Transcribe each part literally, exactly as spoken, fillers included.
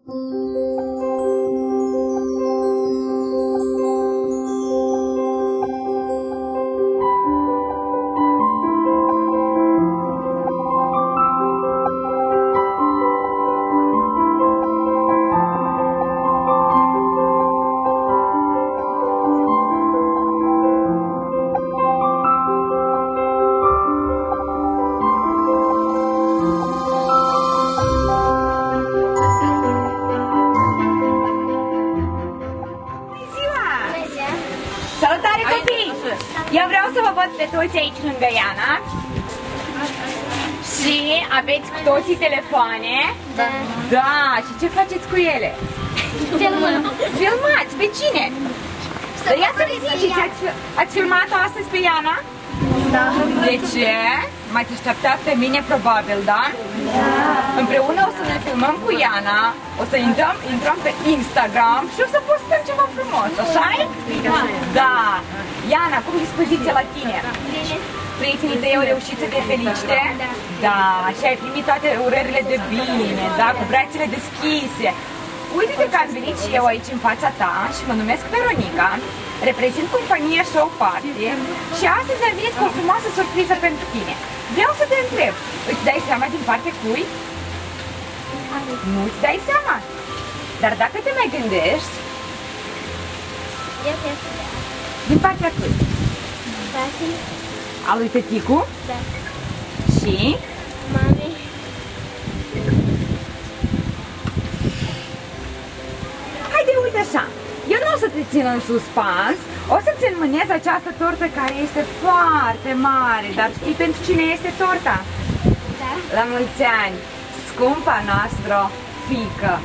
Salutare copii! Eu vreau să vă văd pe toți aici lângă Iana. Și aveți cu toții telefoane? Da. Da, și ce faceți cu ele? Filmăm. Filmați, pe cine? Ia să ne ziceți, ați, ați filmat-o astăzi pe Iana? Da. De ce? M-ați așteptat pe mine probabil, da? Da. Împreună o să ne filmăm cu Iana, o să intrăm, intrăm pe Instagram și o să postăm ceva frumos, așa-i? Da. Da. Iana, cum dispoziția la tine? Bine. Prietenii tăi au reușit să te felicite? Da. Da, și ai primit toate urările de bine, da, cu brațele deschise. Uite-te că am venit și eu aici în fața ta și mă numesc Veronica, reprezint compania Show Party și astăzi am venit cu o frumoasă surpriză pentru tine. Vreau să te întreb, îți dai seama din partea cui? Nu îți dai seama? Dar dacă te mai gândești, Eu cred că da. din partea cui? Tati? A lui tăticu? Da. Și? Mami? Haide, uite așa, eu nu o să te țin în suspans, o să-ți înmânez această tortă care este foarte mare, dar știi pentru cine este torta? Da. La mulți ani, scumpa noastră fiică.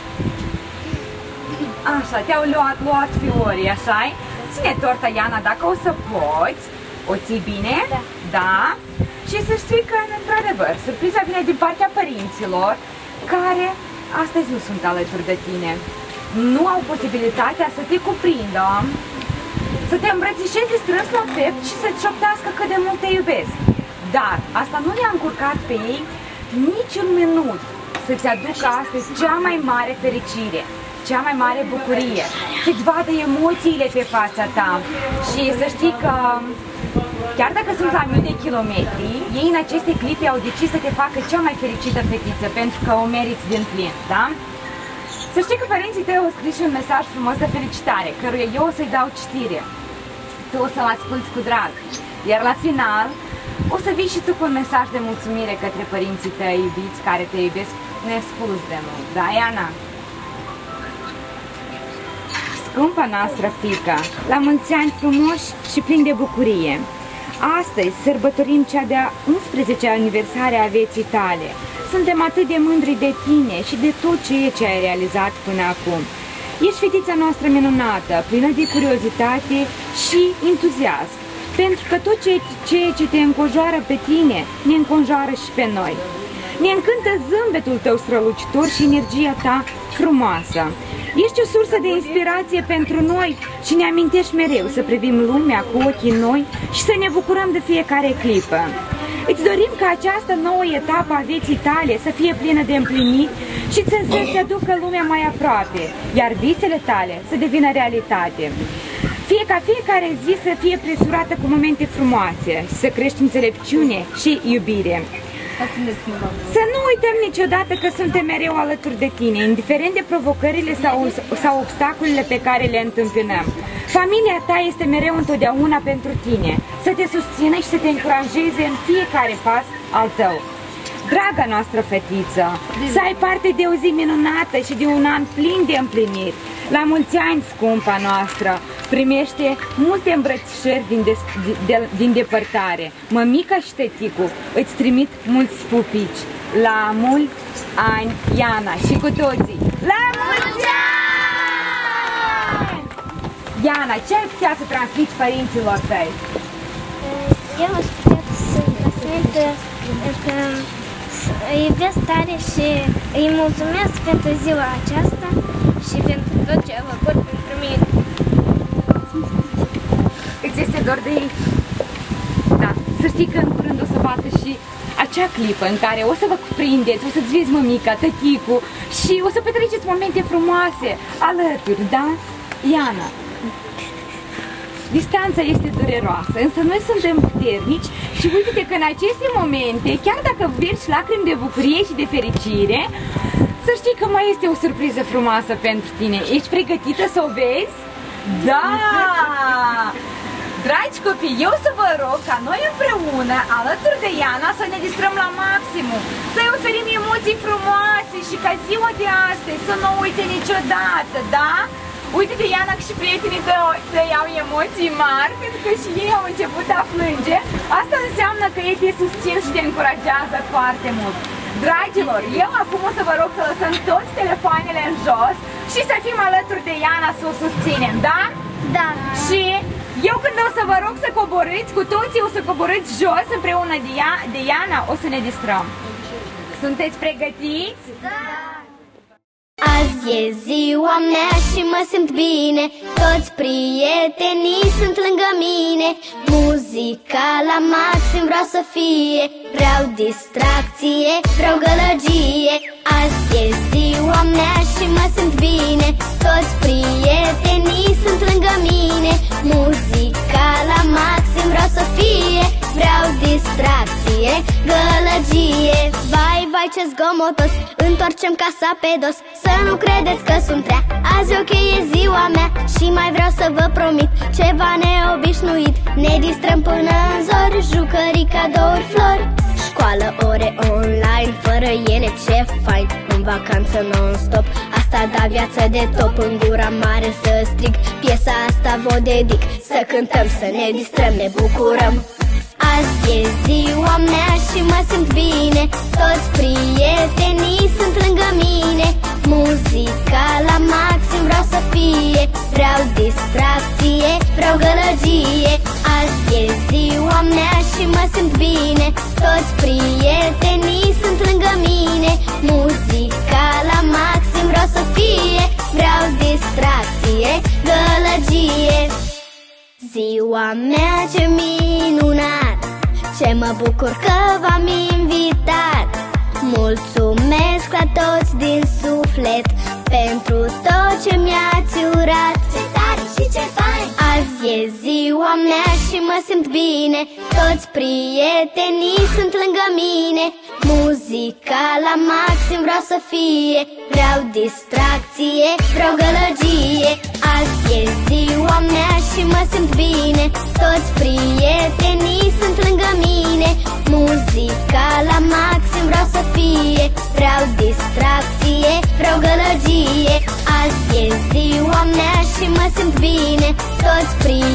Așa, te-au luat, luat fiorii, așa-i? Ține torta, Iana, dacă o să poți, o ții bine? Da. Da? Și să știi că, într-adevăr, surpriza vine din partea părinților, care astăzi nu sunt alături de tine. Nu au posibilitatea să te cuprindă, să te îmbrățișeze strâns la piept și să-ți șoptească cât de mult te iubesc. Dar asta nu i-a încurcat pe ei niciun minut să-ți aducă astăzi cea mai mare fericire, cea mai mare bucurie, să-ți vadă emoțiile pe fața ta. Și să știi că, chiar dacă sunt la mii de kilometri, ei în aceste clipe au decis să te facă cea mai fericită fetiță, pentru că o meriți din plin, da? Să știi că părinții tăi au scris un mesaj frumos de felicitare, căruia eu o să-i dau citire. Tu o să-l asculți cu drag. Iar la final, o să vii și tu cu un mesaj de mulțumire către părinții tăi iubiți, care te iubesc nespus de mult. Da, Iana? Scumpa noastră fiică, la mulți ani frumoși și plini de bucurie. Astăzi sărbătorim cea de-a unsprezecea aniversare a vieții tale. Suntem atât de mândri de tine și de tot ceea ce ai realizat până acum. Ești fetița noastră minunată, plină de curiozitate și entuziasm, pentru că tot ceea ce te înconjoară pe tine, ne înconjoară și pe noi. Ne încântă zâmbetul tău strălucitor și energia ta frumoasă. Ești o sursă de inspirație pentru noi și ne amintești mereu să privim lumea cu ochii noi și să ne bucurăm de fiecare clipă. Îți dorim ca această nouă etapă a vieții tale să fie plină de împlinit și să-ți aducă lumea mai aproape, iar visele tale să devină realitate. Fie ca fiecare zi să fie presurată cu momente frumoase, să crești înțelepciune și iubire. Să nu uităm niciodată că suntem mereu alături de tine, indiferent de provocările sau, sau obstacolele pe care le întâmpinăm. Familia ta este mereu întotdeauna pentru tine, să te susțină și să te încurajeze în fiecare pas al tău. Draga noastră fetiță, să ai parte de o zi minunată și de un an plin de împliniri. La mulți ani, scumpa noastră, primește multe îmbrățișări din, de, de, din depărtare. Mămica și tăticu îți trimit mulți pupici. La mulți ani, Iana, și cu toții. La mulți ani! Iana, ce ai putea să transmiți părinților tăi? Eu aș putea să transmit că îi iubesc tare și îi mulțumesc pentru ziua aceasta și pentru tot ce a făcut pentru mine. Îți este dor de ei? Da. Să știi că în curând o să bată și acea clipă în care o să vă cuprindeți, o să-ți vezi mămica, tăticu și o să petreceți momente frumoase alături, da? Iana, distanța este dureroasă, însă noi suntem puternici și uite-te că în aceste momente, chiar dacă vergi lacrimi de bucurie și de fericire, să știi că mai este o surpriză frumoasă pentru tine. Ești pregătită să o vezi? Da! Dragi copii, eu să vă rog ca noi împreună, alături de Iana, să ne distrăm la maximum, să-i oferim emoții frumoase și ca ziua de astăzi să nu uite niciodată, da? Uite-te, Iana, că și prietenii tăi au emoții mari, pentru că și ei au început a plânge. Asta înseamnă că ei te susțin și te încurajează foarte mult. Dragilor, eu acum o să vă rog să lăsăm toți telefoanele în jos și să fim alături de Iana să o susținem, da? Da. Și eu când o să vă rog să coborâți, cu toții o să coborâți jos împreună de, Ia, de Iana, o să ne distrăm. Sunteți pregătiți? Da. Azi e ziua mea și mă simt bine, toți prietenii sunt lângă mine. Muzica la maxim vreau să fie, vreau distracție, vreau gălăgie. Azi e ziua mea și mă simt bine, toți prietenii sunt lângă mine. Muzica la maxim vreau să fie, vreau distracție, gălăgie. Vai, vai, ce zgomotos, întoarcem casa pe dos. Să nu credeți că sunt rea, azi ok e ziua mea și mai vreau să vă promit ceva neobișnuit. Ne distrăm până în zori, jucării, cadouri, flori, școală, ore online, fără ele ce fain. În vacanță non-stop, asta da viață de top. În gura mare să strig, piesa asta vă dedic. Să cântăm, să ne distrăm, ne bucurăm. Azi e ziua mea și mă simt bine, toți prietenii sunt lângă mine. Muzica la maxim vreau să fie, vreau distracție, vreau gălăgie. Azi e ziua mea și mă simt bine, toți prietenii sunt lângă mine. Muzica la maxim vreau să fie, vreau distracție, gălăgie. Ziua mea ce minunat, ce mă bucur că v-am invitat. Mulțumesc la toți din suflet pentru tot ce mi-ați urat. Ce tare și ce fain! Azi e ziua mea și mă simt bine, toți prietenii sunt lângă mine. Muzica la maxim vreau să fie, vreau distracție, vreau gălăgie. Azi e ziua mea și mă simt bine, toți prietenii sunt lângă mine. Muzica la maxim vreau să fie, vreau distracție, vreau gălăgie. Azi e ziua mea și mă simt bine, toți prietenii